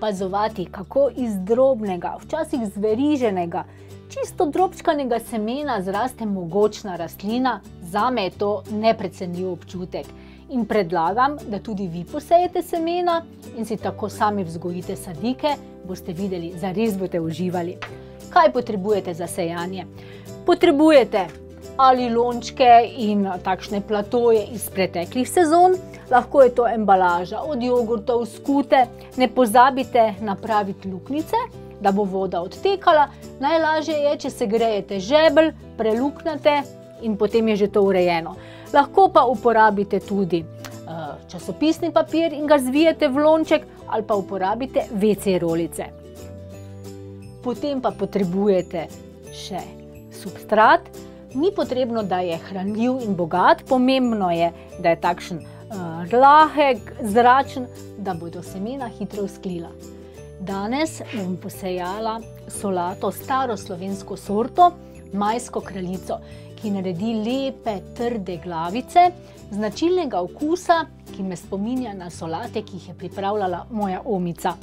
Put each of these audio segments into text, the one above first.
opazovati, kako iz drobnega, včasih zveriženega, čisto drobčkanega semena zraste mogočna rastlina, zame je to neprecenljiv občutek. In predlagam, da tudi vi posejete semena in si tako sami vzgojite sadike, boste videli, zares boste uživali. Kaj potrebujete za sejanje? Potrebujete ali lončke in takšne platoje iz preteklih sezon, lahko je to embalaža od jogurtov, skute, ne pozabite napraviti luknjice, da bo voda odtekala. Najlažje je, če segrejete žebelj, preluknete in potem je že to urejeno. Lahko pa uporabite tudi časopisni papir in ga zvijete v lonček ali pa uporabite WC rolice. Potem pa potrebujete še substrat. Ni potrebno, da je hranljiv in bogat, pomembno je, da je takšen lahek, zračen, da bodo semena hitro vzklila. Danes bom posejala solato staro slovensko sorto, majsko kraljico, ki naredi lepe, trde glavice, značilnega okusa, ki me spominja na solate, ki jih je pripravljala moja omica.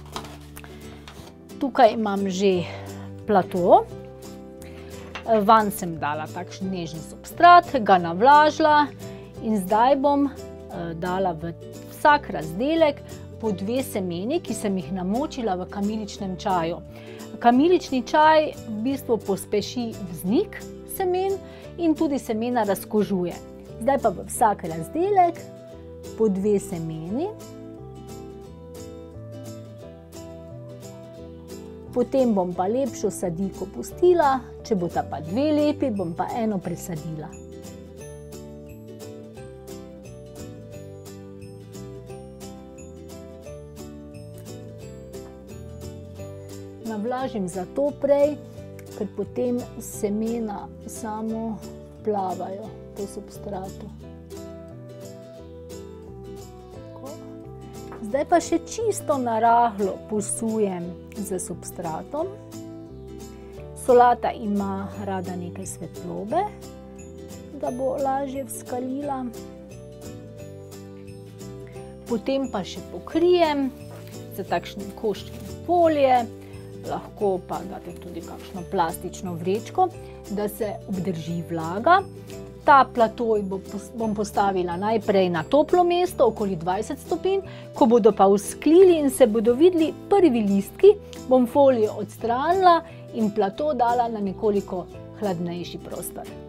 Tukaj imam že plato. Vanj sem dala takšen nežen substrat, ga navlažila in zdaj bom dala v vsak razdelek po 2 semeni, ki sem jih namočila v kamiličnem čaju. Kamilični čaj v bistvu pospeši vznik semen in tudi semena razkožuje. Zdaj pa v vsak razdelek po 2 semeni. Potem bom pa lepšo sadiko pustila, če bosta pa 2 lepi, bom pa eno presadila. Navlažim zato prej, ker potem semena samo plavajo po substratu. Zdaj pa še čisto narahlo posujem z substratom. Solata ima rada nekaj svetlobe, da bo lažje vzkalila. Potem pa še pokrijem z takšnim koščkom folije, lahko pa date tudi kakšno plastično vrečko, da se obdrži vlaga. Ta platoj bom postavila najprej na toplo mesto, okoli 20 stopinj. Ko bodo pa vzklili in se bodo videli prvi listki, bom folijo odstranila in plato dala na nekoliko hladnejši prostor.